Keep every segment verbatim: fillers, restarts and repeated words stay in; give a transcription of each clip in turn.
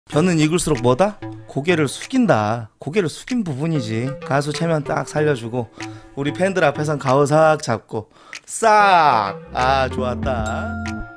벼는 익을수록 뭐다? 고개를 숙인다. 고개를 숙인 부분이지. 가수 체면 딱 살려주고 우리 팬들 앞에선 가오 싹 잡고 싹! 아 좋았다.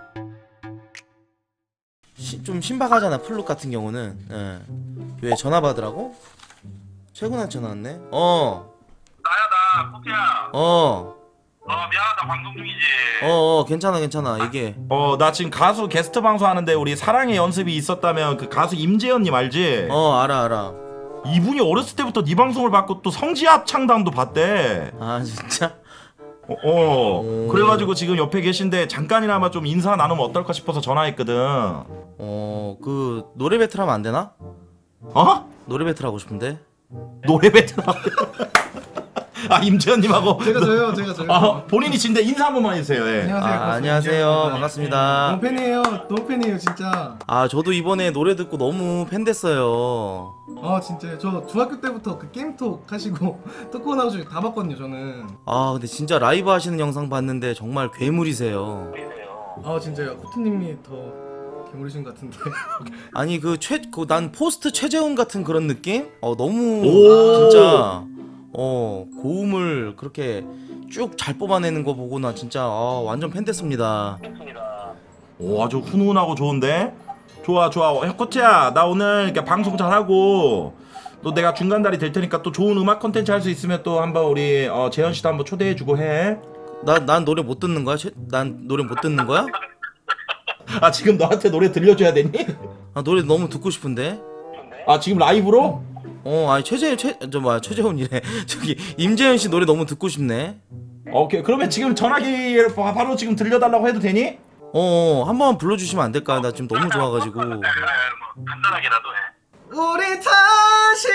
시, 좀 신박하잖아 플룩 같은 경우는. 예. 왜 전화 받으라고? 최근에 전화 왔네? 어 나야 나 코트야. 어 어 미안하다 방송 중이지. 어어 어, 괜찮아 괜찮아 이게 어 나 지금 가수 게스트 방송 하는데 우리 사랑의 연습이 있었다면 그 가수 임재현님 알지? 어 알아 알아. 이분이 어렸을 때부터 네 방송을 봤고 또 성지합 창단도 봤대. 아 진짜? 어, 어. 오. 그래가지고 지금 옆에 계신데 잠깐이나마 좀 인사 나누면 어떨까 싶어서 전화했거든. 어 그 노래 배틀 하면 안 되나? 어? 노래 배틀 하고 싶은데. 노래 배틀. 아 임재현님하고 제가 저요, 제가 저요. 아, 본인이 진데 인사 한 번만 해주세요. 예. 안녕하세요. 아, 안녕하세요. 반갑습니다. 너무 팬이에요, 너무 팬이에요, 진짜. 아 저도 이번에 노래 듣고 너무 팬 됐어요. 아 진짜요. 저 중학교 때부터 그 게임톡 하시고 토크 나오시고 다 봤거든요, 저는. 아 근데 진짜 라이브 하시는 영상 봤는데 정말 괴물이세요. 아 진짜요. 코트님이 더 괴물이신 것 같은데. 아니 그 최 그 난 포스트 최재훈 같은 그런 느낌? 어 너무 오. 진짜 어 고음을 그렇게 쭉 잘 뽑아내는 거 보고 나 진짜 아, 완전 팬 됐습니다. 오 아주 훈훈하고 좋은데? 좋아 좋아. 어, 코트야 나 오늘 이렇게 방송 잘하고 또 내가 중간다리 될 테니까 또 좋은 음악 컨텐츠 할 수 있으면 또 한번 우리 어, 재현씨도 한번 초대해주고 해. 나 난 노래 못 듣는 거야? 최, 난 노래 못 듣는 거야? 아 지금 너한테 노래 들려줘야 되니? 아 노래 너무 듣고 싶은데. 아 지금 라이브로? 어 아니 최재 최저 뭐야 최재훈이래. 저기 임재현 씨 노래 너무 듣고 싶네. 오케이 그러면 지금 전화기 바- 바로 지금 들려달라고 해도 되니? 어, 한 번만 불러주시면 안 될까요? 나 지금 너무 좋아가지고. 뭐 간단하게라도 해. 우리 다시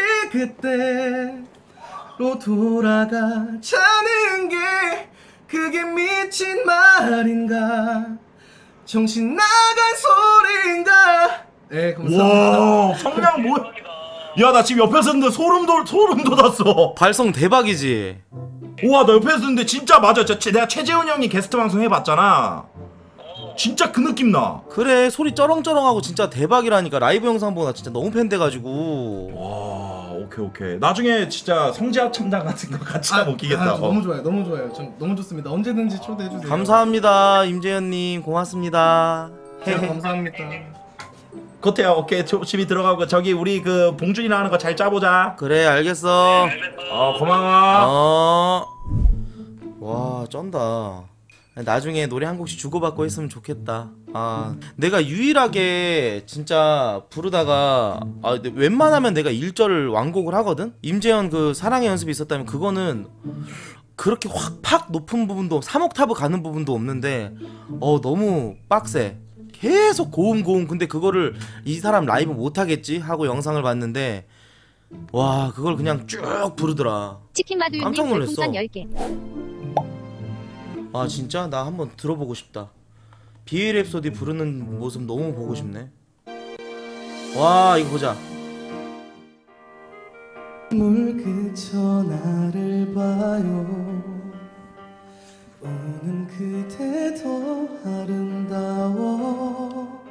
그때로 돌아가자는 게 그게 미친 말인가? 정신 나간 소린가? 네, 감사합니다. 와 성량 뭐? 야 나 지금 옆에서 있는데 소름 돋 소름 돋았어. 발성 대박이지. 우와 나 옆에서 있는데 진짜 맞아. 저, 내가 최재훈 형이 게스트 방송 해봤잖아. 진짜 그 느낌 나. 그래 소리 쩌렁쩌렁하고 진짜 대박이라니까. 라이브 영상 보나 진짜 너무 팬 돼가지고. 와 오케이 오케이. 나중에 진짜 성지합 참장 같은 거 같이 하면 웃기겠다. 아, 어. 너무 좋아요, 너무 좋아요. 전 너무 좋습니다. 언제든지 초대해 주세요. 감사합니다 임재현님 고맙습니다. 네, 헤헤. 감사합니다. 코트야 오케이 조심히 들어가고 저기 우리 그 봉준이랑 하는 거 잘 짜보자. 그래 알겠어. 어 고마워. 어. 와 쩐다. 나중에 노래 한 곡씩 주고받고 했으면 좋겠다. 아 내가 유일하게 진짜 부르다가 아 근데 웬만하면 내가 일 절을 완곡을 하거든. 임재현 그 사랑의 연습이 있었다면 그거는 그렇게 확 팍 높은 부분도 삼 옥타브 가는 부분도 없는데 어 너무 빡세. 계속 고음 고음. 근데 그거를 이 사람 라이브 못하겠지 하고 영상을 봤는데 와 그걸 그냥 쭉 부르더라. 치킨 마두유님 깜짝 놀랐어. 별풍선 열 개. 아 진짜? 나 한번 들어보고 싶다. 비엘 랩소디 부르는 모습 너무 보고 싶네. 와 이거 보자. 물 그쳐 나를 봐요. 오는 그대 더 아름다워.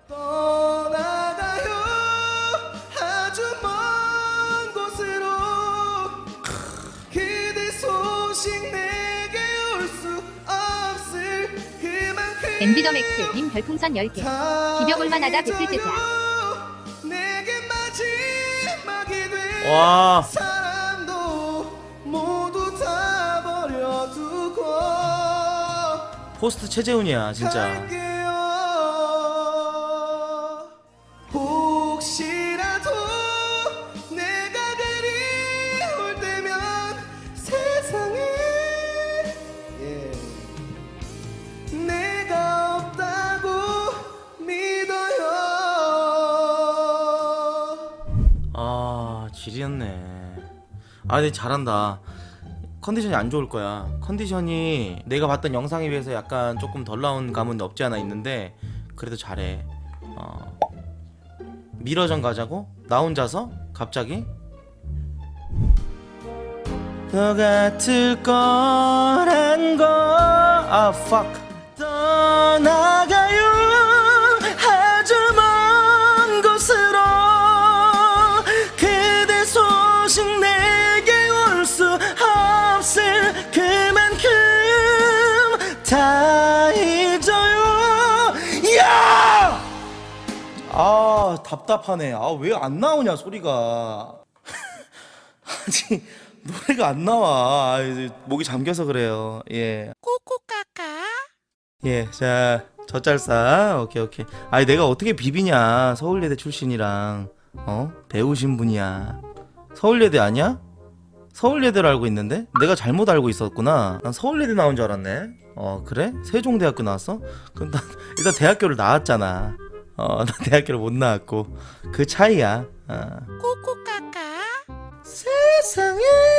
떠나가요 아주 먼 곳으로. 그대 소식 내게 올 수 없을 그만큼 엠비더맥스님 별풍선 열 개. 비벼볼만 하다 배틀제자. 내게 마지막이 될 와 사람도 모두 다 버려두고 포스트 최재훈이야 진짜. 갈게요. 혹시라도 내가 그리울 때면 세상에 예. 내가 없다고 믿어요. 아 지리였네. 아 근데 잘한다. 컨디션이 안 좋을 거야. 컨디션이 내가 봤던 영상에 비해서 약간 조금 덜 나온 감은 없지 않아 있는데 그래도 잘해. 어. 미러전 가자고? 나 혼자서? 갑자기? 너 같을 거란 거. 아 fuck. 떠나가요 아주 먼 곳으로. 답답하네. 아 왜 안 나오냐 소리가. 아니 노래가 안 나와. 아, 이제 목이 잠겨서 그래요. 예. 꼬꼬까까. 예, 자 젖잘싸. 오케이 오케이. 아니 내가 어떻게 비비냐. 서울예대 출신이랑 어 배우신 분이야. 서울예대 아니야? 서울예대로 알고 있는데? 내가 잘못 알고 있었구나. 난 서울예대 나온 줄 알았네. 어 그래? 세종대학교 나왔어? 그럼 난 일단 대학교를 나왔잖아. 어 난 대학교를 못 나왔고 그 차이야. 어. 꼬꼬까까. 세상에.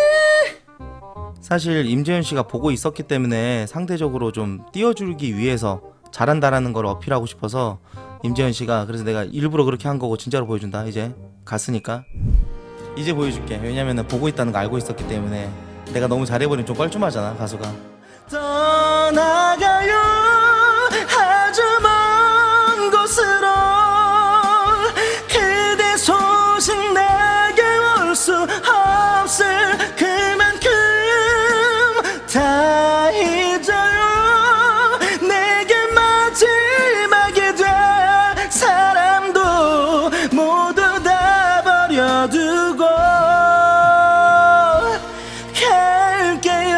사실 임재현 씨가 보고 있었기 때문에 상대적으로 좀 띄워주기 위해서 잘한다라는 걸 어필하고 싶어서 임재현 씨가 그래서 내가 일부러 그렇게 한 거고 진짜로 보여준다. 이제 갔으니까 이제 보여줄게. 왜냐면은 보고 있다는 거 알고 있었기 때문에. 내가 너무 잘해버리면 좀 뻘쭘하잖아 가수가. 떠나가요 아주 먼 곳으로 그대 소식 내게 올 수 없을 그만큼 다 잊어요. 내게 마지막이 될 사람도 모두 다 버려두고 갈게요.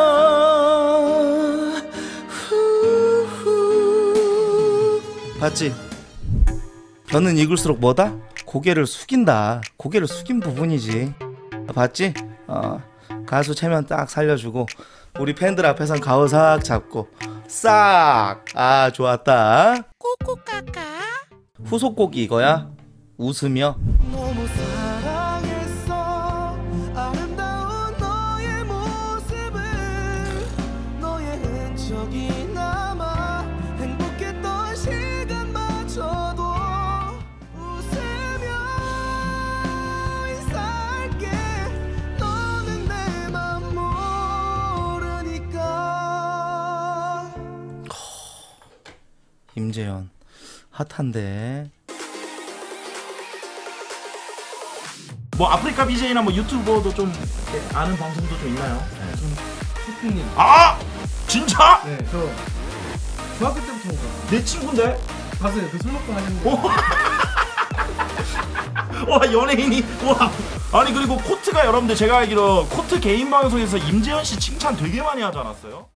후후. 봤지? 벼는 익을수록 뭐다? 고개를 숙인다. 고개를 숙인 부분이지. 봤지? 어, 가수 체면 딱 살려주고 우리 팬들 앞에선 가오싹 잡고 싹. 아 좋았다. 꼬꼬까까. 후속곡이 이거야. 웃으며. 너무 사랑했어 아름다운 너의 모습을 너의 흔적이 남아 행복했던 시간마저도 웃으며 살게 너는 내 맘 모르니까. 임재현 핫한데. 뭐 아프리카 비제이나 뭐 유튜버도 좀 이렇게 아는 방송도 좀 있나요? 소풍님. 아 진짜? 네, 저 중학교 때부터 본 거예요. 내 친구인데? 봤어요. 그 술 먹고 하셨는데. 와 연예인이 와 아니 그리고 코트가 여러분들 제가 알기로 코트 개인 방송에서 임재현 씨 칭찬 되게 많이 하지 않았어요?